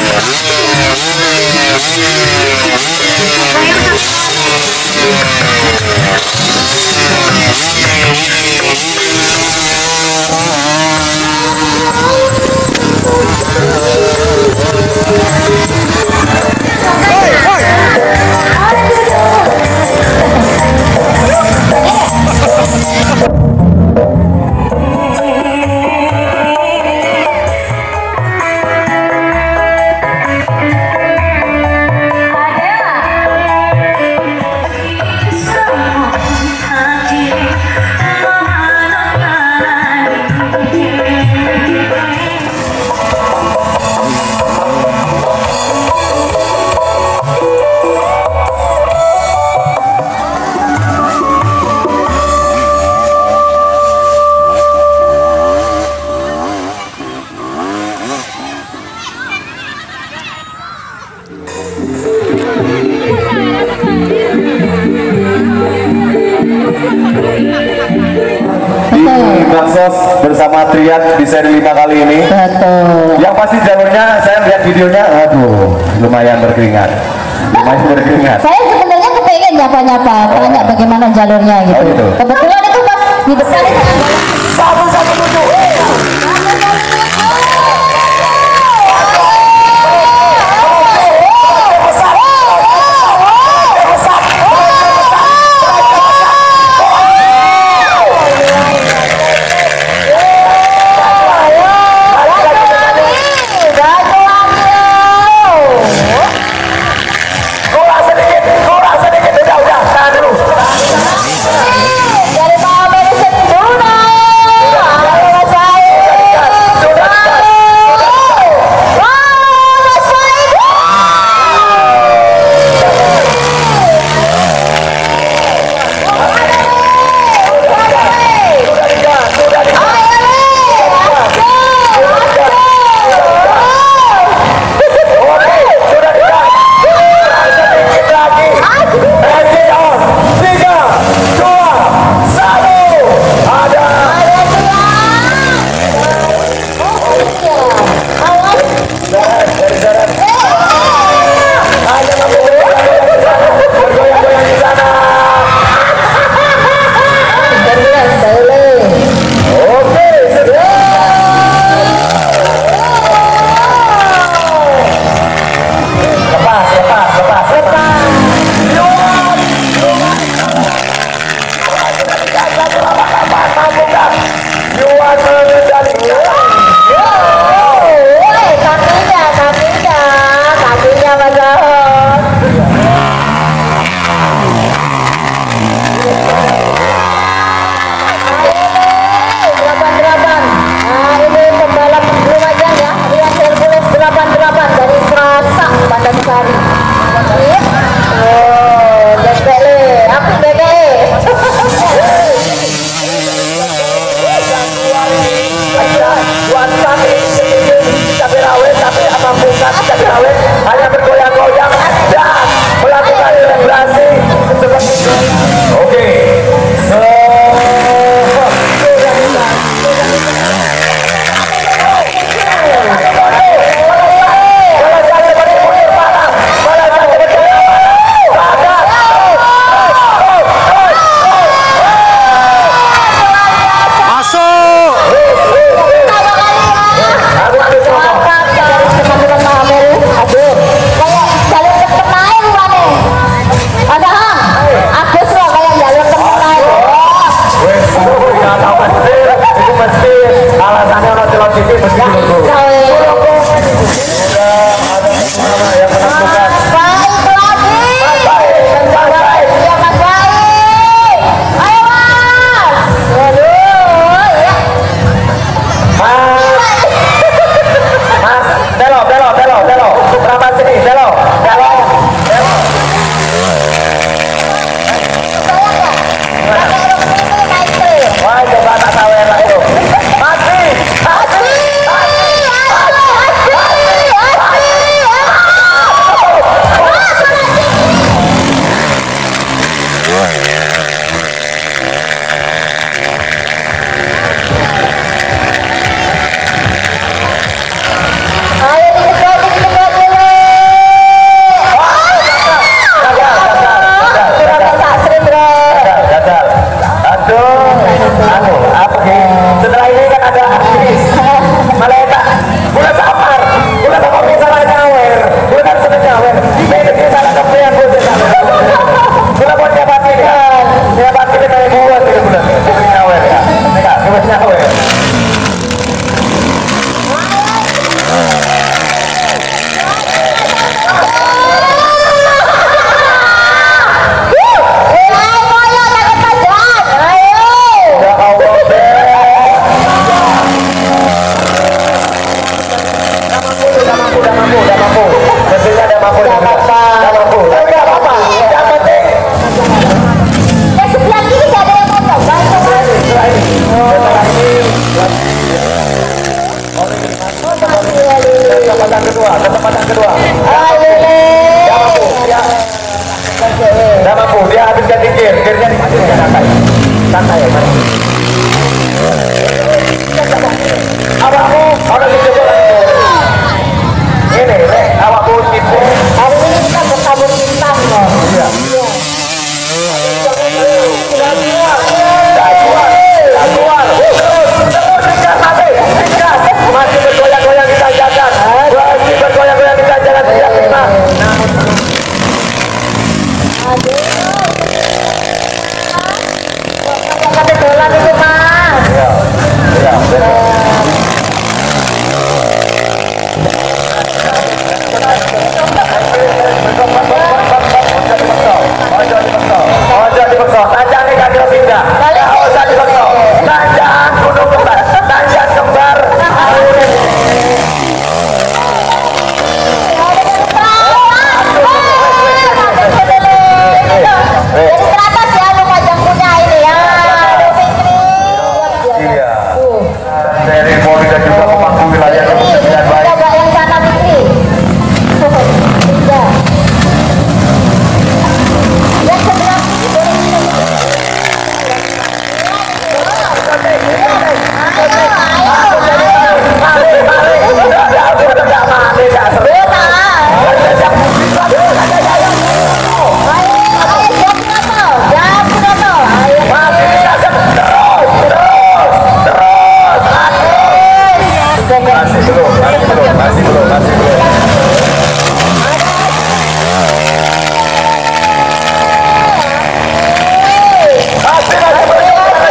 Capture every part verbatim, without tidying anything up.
bersama Triad di seri lima kali ini. Betul. Yang pasti jalurnya saya lihat videonya, aduh, lumayan berkeringat. Lumayan berkeringat. Saya sebenarnya kepengen nyapa-nyapa, tanya oh. bagaimana jalurnya gitu. Oh, gitu. Kebetulan itu pas di depan itu satu-satu tujuh. Dari Pak Medicine Duna. mampu, udah mampu, udah mampu. Mesinnya udah mampu, udah apa-apa, udah mampu. Udah apa-apa, yang penting. Yang sebelah kiri nggak ada yang mau coba. Setelah ini, setelah ini, setelah ini. Kesempatan kedua, kesempatan kedua. Ayo deh. Udah mampu, dia. Udah mampu, dia habiskan di gear, gearnya dimasukkan santai, santai ya, mari. Awakmu, orang itu coba ini, le, awakmu tipu. Hari ini kita bertabur bintang loh. Iya. Dah keluar, dah keluar. Terus, terus tinggal sampai, tinggal. Masih bergoyang-goyang kita jangan, masih bergoyang-goyang kita jangan tidak terima. Aduh. Kata dolan itu mas. Iya, iya, benar. Ojo dipeksa, tanjang nih kaki pindah. Nggak usah dipeksa. Tanjang gunung kembar, tanjang kembar. Jadi teratas ya lu majang punya ini ya. Aduh Fikri. Iya. Dari Polri dan juga pemangku wilayah yang dengan baik. Coba yang sana Fikri. Tiga. Yang sebelah kiri boleh kita. Masih belum, masih belum, masih belum, masih belum. Masih, masih belum.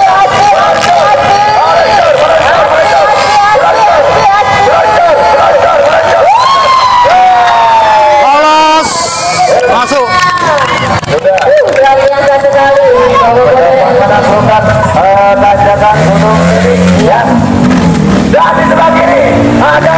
Lolos, masuk. Sudah. Luar biasa sekali. Menaklukkan tanjakan gunung ini, ya. Dan di sebelah kiri ada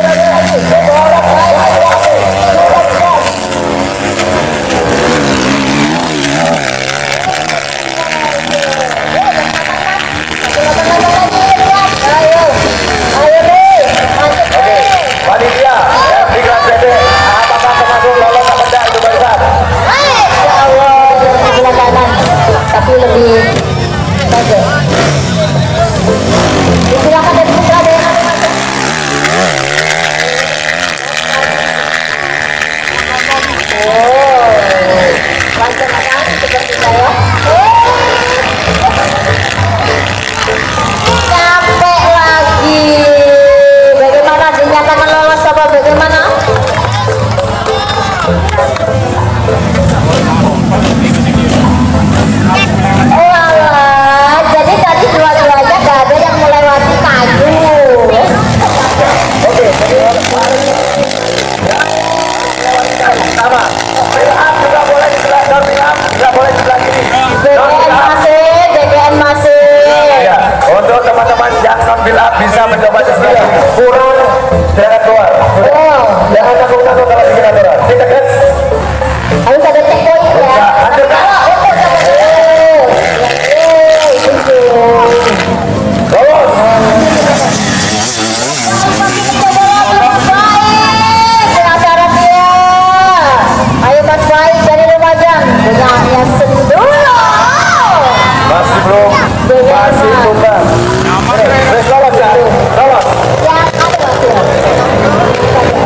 panitia yang di kelas B D. Apakah termasuk lolos apa tidak itu barisan? Ya Allah, sebelah kanan. Tapi lebih bagus. Silakan dari putra ada yang ada masuk. Oh, lancar seperti saya. Capek lagi. Bagaimana dinyatakan lolos apa bagaimana? Oh alah, jadi tadi dua-duanya gak ada yang melewati kayu. Oke, sama. Bilham juga boleh di sebelah dan Bilham juga boleh di sebelah kiri. B G N masih, B G N masih. Ya, untuk teman-teman yang non Bilham bisa mencoba di sebelah kiri. Kurang, jangan keluar. Oh, Jangan takut-takut kalau bikin aturan. Kita gas. harus ada checkpoint ya. Lanjutkan. Terus. Penasaran dia. Ayo Mas Baik dari Lumajang. Punyanya Senduro. Masih belum. Masih belum. Wes lolos ya. Lolos. Yang ada masih.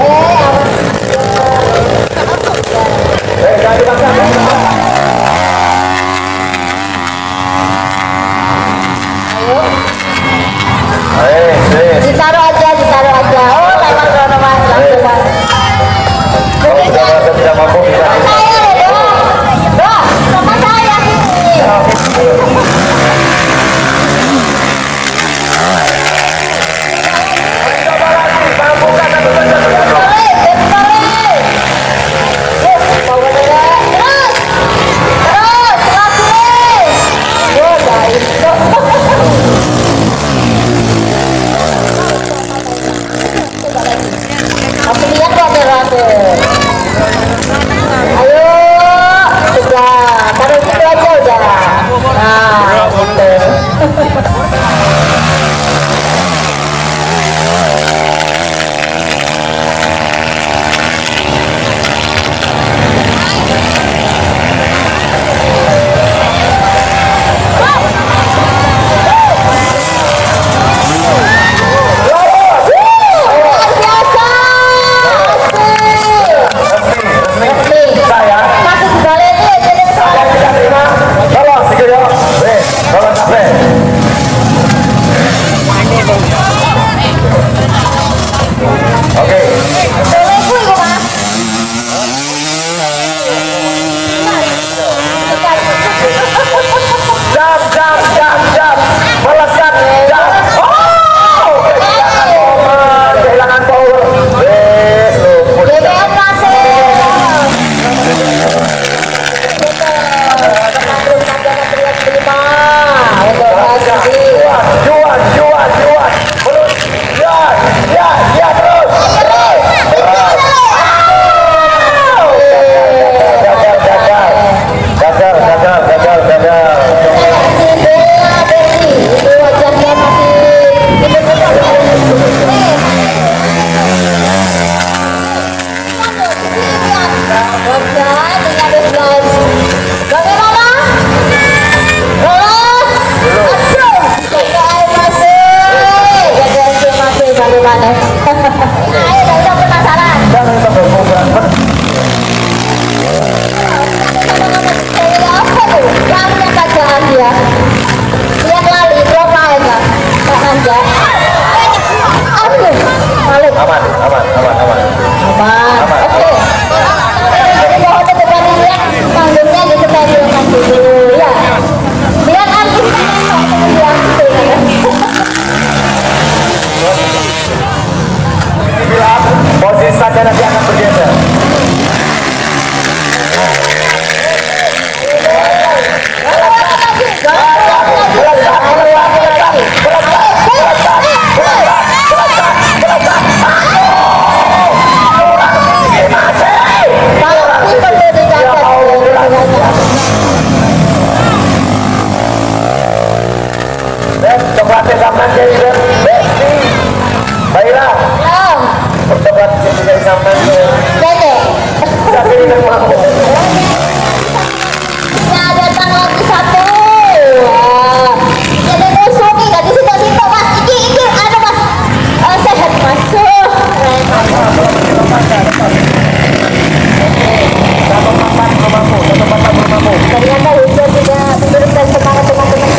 panggungnya distabilkan dulu ya. Biar artisnya enak kemudian Bilang posisi saja nanti akan bergeser. Tempatnya sampai jadi besti. Baiklah. Pertempat sini dari sampai Dede. tapi ini mau. Ya datang lagi satu. Jadi musuhi nggak di situ situ mas. Iki iki anu mas. Eh, sehat masuk. Satu papan belum mampu, satu papan belum mampu. Ternyata hujan tidak memberikan semangat teman-teman.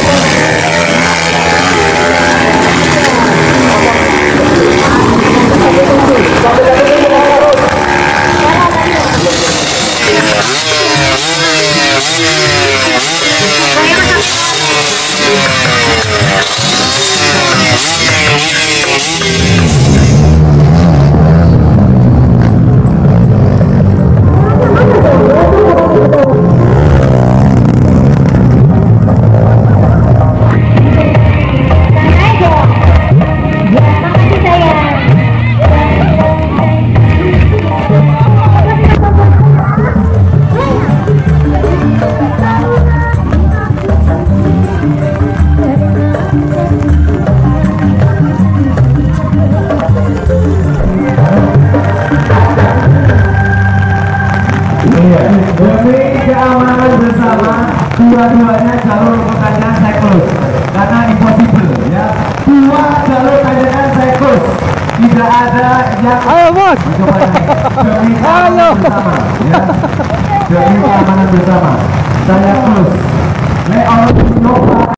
Demi keamanan bersama, dua-duanya jalur tanjakan siklus karena impossible ya. Dua jalur tanjakan siklus, tidak ada yang Ayo bos. mencoba demi keamanan bersama ya. Demi keamanan bersama, saya close. Layout